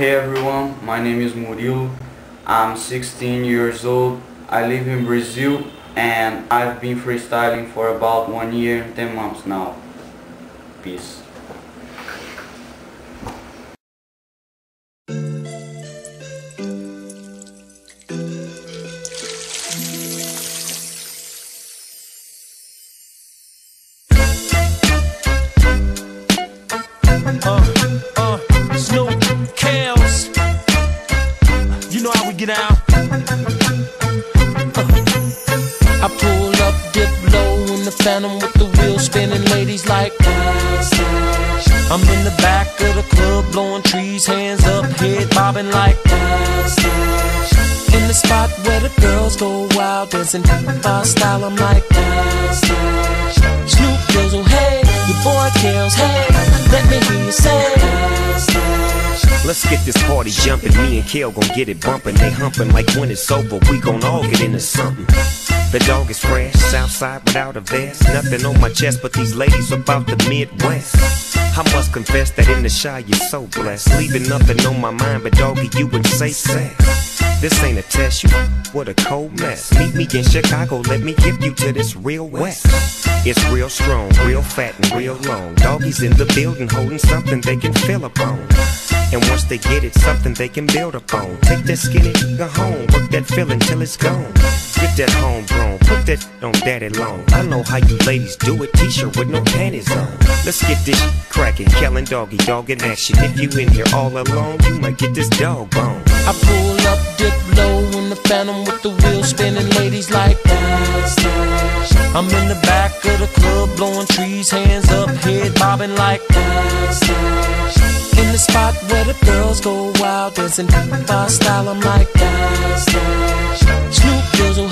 Hey everyone, my name is Murilo. I'm 16 years old. I live in Brazil and I've been freestyling for about 1 year and 10 months now. Peace. Snoop, Kels, you know how we get out. I pull up, dip low in the Phantom with the wheels spinning, ladies like I'm in the back of the club blowing trees, hands up, head bobbing like in the spot where the girls go wild, dancing by style. I'm like Snoop Dizzle, hey, your boy Kels, hey, let me hear you say. Let's get this party jumping, me and Kel gon' get it bumping. They humping like when it's over, we gon' all get into something. The dog is fresh, Southside without a vest. Nothing on my chest but these ladies about the Midwest. I must confess that in the shy you're so blessed, leaving nothing on my mind but doggy, you in safe sex. This ain't a test, you what a cold mess. Meet me in Chicago, let me give you to this real West. It's real strong, real fat and real long. Doggies in the building holding something they can feel upon. And once they get it, something they can build upon. Take that skinny nigga home, work that feeling till it's gone. Get that homegrown, put that on daddy long. I know how you ladies do it, t-shirt with no panties on. Let's get this crackin', Kel and Doggy, dog in action. If you in here all alone, you might get this dog bone. I pull up, dip low in the Phantom with the wheels spinning, ladies like I'm in the back of the club blowing trees, hands up, head bobbing like in the spot where the girls go wild, dancing by style. I'm like Snoop Dizzle,